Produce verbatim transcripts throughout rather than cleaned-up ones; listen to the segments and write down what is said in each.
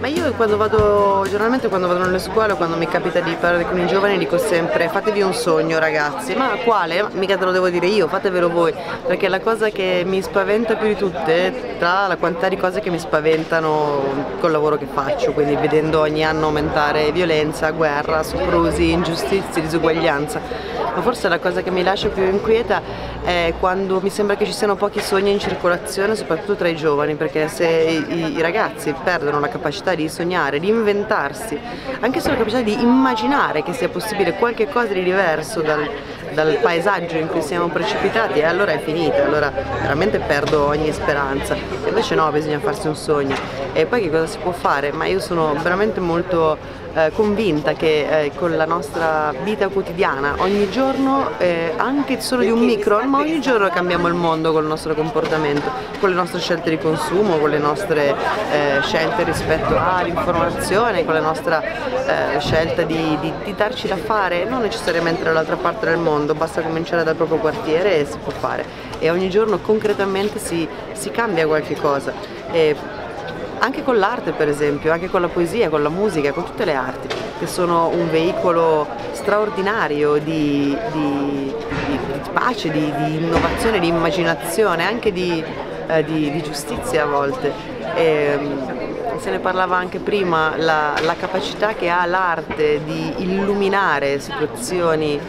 Ma io quando vado, generalmente quando vado nelle scuole, quando mi capita di parlare con i giovani, dico sempre fatevi un sogno ragazzi. Ma quale? Mica te lo devo dire io, fatevelo voi, perché la cosa che mi spaventa più di tutte, tra la quantità di cose che mi spaventano col lavoro che faccio, quindi vedendo ogni anno aumentare violenza, guerra, soprusi, ingiustizie, disuguaglianza, ma forse la cosa che mi lascia più inquieta è quando mi sembra che ci siano pochi sogni in circolazione, soprattutto tra i giovani, perché se i, i ragazzi perdono la capacità di sognare, di inventarsi, anche solo la capacità di immaginare che sia possibile qualche cosa di diverso dal, dal paesaggio in cui siamo precipitati, e allora è finita, allora veramente perdo ogni speranza. E invece no, bisogna farsi un sogno. E poi che cosa si può fare? Ma io sono veramente molto eh, convinta che eh, con la nostra vita quotidiana, ogni giorno, eh, anche solo di un micro, ma ogni giorno cambiamo il mondo con il nostro comportamento, con le nostre scelte di consumo, con le nostre eh, scelte rispetto all'informazione, con la nostra eh, scelta di, di, di darci da fare, non necessariamente dall'altra parte del mondo, basta cominciare dal proprio quartiere e si può fare. E ogni giorno concretamente si, si cambia qualche cosa. E anche con l'arte, per esempio, anche con la poesia, con la musica, con tutte le arti, che sono un veicolo straordinario di, di, di, di pace, di, di innovazione, di immaginazione, anche di, eh, di, di giustizia a volte. E, se ne parlava anche prima, la, la capacità che ha l'arte di illuminare situazioni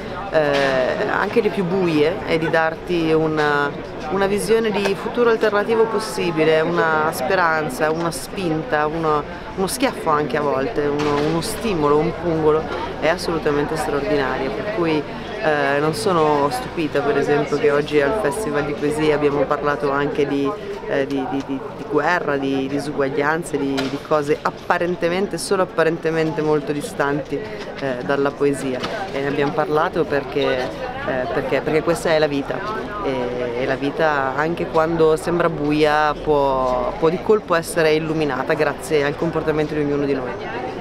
eh, anche le più buie e di darti una, una visione di futuro alternativo possibile, una speranza, una spinta, uno, uno schiaffo anche a volte, uno, uno stimolo, un pungolo, è assolutamente straordinario. Per cui eh, non sono stupita, per esempio, che oggi al Festival di Poesia abbiamo parlato anche di Eh, di, di, di, di guerra, di disuguaglianze, di, di cose apparentemente, solo apparentemente molto distanti eh, dalla poesia, e ne abbiamo parlato perché, eh, perché, perché questa è la vita, e, e la vita, anche quando sembra buia, può, può di colpo essere illuminata grazie al comportamento di ognuno di noi.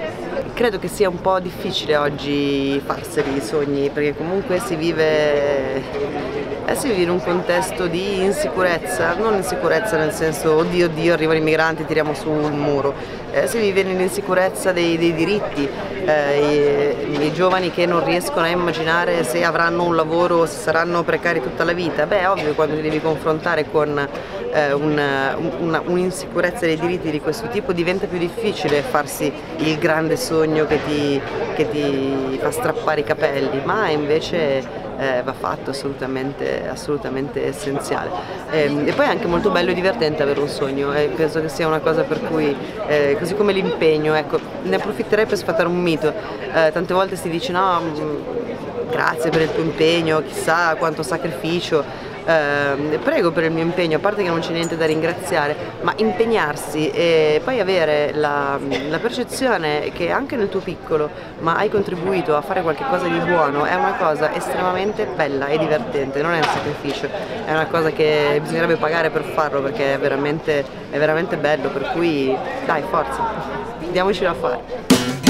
Credo che sia un po' difficile oggi farseli i sogni, perché comunque si vive Eh, si vive in un contesto di insicurezza, non insicurezza nel senso oddio oddio arrivano i migranti, tiriamo su un muro, eh, si vive nell'insicurezza dei, dei diritti, eh, i, i giovani che non riescono a immaginare se avranno un lavoro, se saranno precari tutta la vita. Beh, è ovvio, quando ti devi confrontare con eh, un'insicurezza dei diritti di questo tipo diventa più difficile farsi il grande sogno che ti, che ti fa strappare i capelli, ma invece Eh, va fatto, assolutamente, assolutamente essenziale. E, e poi è anche molto bello e divertente avere un sogno, e penso che sia una cosa per cui, eh, così come l'impegno, ecco, ne approfitterei per sfatare un mito. Eh, tante volte si dice no, mh, grazie per il tuo impegno, chissà quanto sacrificio. Eh, prego per il mio impegno, a parte che non c'è niente da ringraziare, ma impegnarsi e poi avere la, la percezione che anche nel tuo piccolo, ma hai contribuito a fare qualche cosa di buono, è una cosa estremamente bella e divertente, non è un sacrificio, è una cosa che bisognerebbe pagare per farlo, perché è veramente, è veramente bello, per cui dai, forza, diamoci da fare.